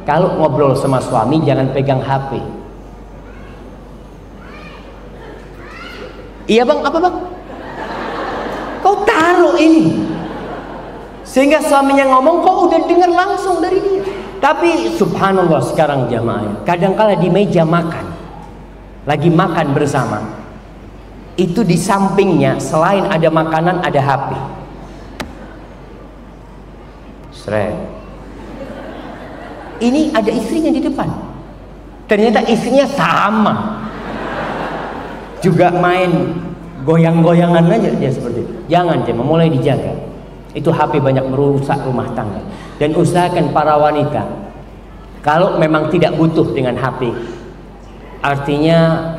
kalau ngobrol sama suami jangan pegang HP. Iya bang, apa bang? Kau taruh ini, sehingga suaminya ngomong kau udah dengar langsung dari dia. Tapi subhanallah sekarang jamaah, kadangkala di meja makan, lagi makan bersama, itu di sampingnya selain ada makanan ada HP. Seret. Ini ada istrinya di depan. Ternyata istrinya sama, juga main goyang-goyangan aja dia seperti itu. Jangan jemaah, mulai dijaga. Itu HP banyak merusak rumah tangga. Dan usahakan para wanita, kalau memang tidak butuh dengan HP, artinya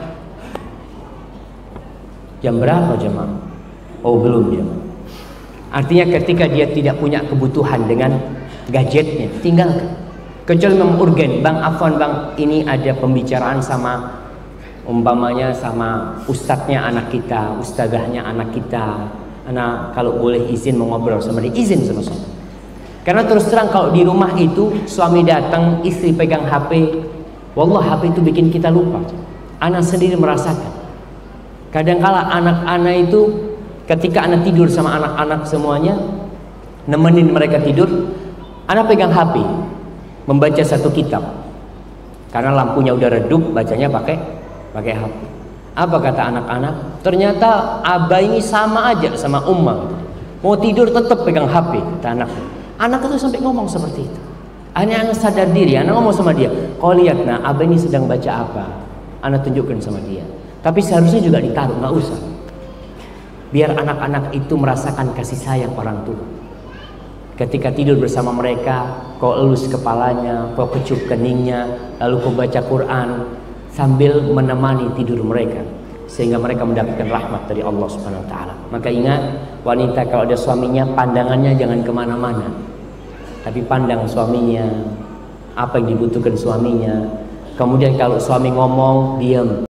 jam berapa jemaah? Oh belum jemaah. Artinya ketika dia tidak punya kebutuhan dengan gadgetnya, tinggalkan. Kecuali memang urgen, bang afwan bang, ini ada pembicaraan sama umpamanya sama ustadznya anak kita, ustadzahnya anak kita. Anak kalau boleh izin mau ngobrol sama dia, izin sama suami. Karena terus terang kalau di rumah itu suami datang, istri pegang HP, wallah HP itu bikin kita lupa. Anak sendiri merasakan. Kadangkala anak-anak itu ketika anak tidur sama anak-anak semuanya, nemenin mereka tidur, anak pegang HP, membaca satu kitab. Karena lampunya udah redup, bacanya pakai HP. Apa kata anak-anak? Ternyata abah ini sama aja sama Ummah. Mau tidur tetap pegang HP, kata anak. Anak itu sampai ngomong seperti itu. Anak sadar diri, anak ngomong sama dia, kau lihat nah abah ini sedang baca apa? Anak tunjukkan sama dia. Tapi seharusnya juga ditaruh, nggak usah. Biar anak-anak itu merasakan kasih sayang orang tua. Ketika tidur bersama mereka, kau elus kepalanya, kau kecup keningnya, lalu kau baca Quran sambil menemani tidur mereka, sehingga mereka mendapatkan rahmat dari Allah Subhanahu Wa Taala. Maka ingat, wanita kalau ada suaminya, pandangannya jangan kemana-mana, tapi pandang suaminya, apa yang dibutuhkan suaminya. Kemudian kalau suami ngomong, diam.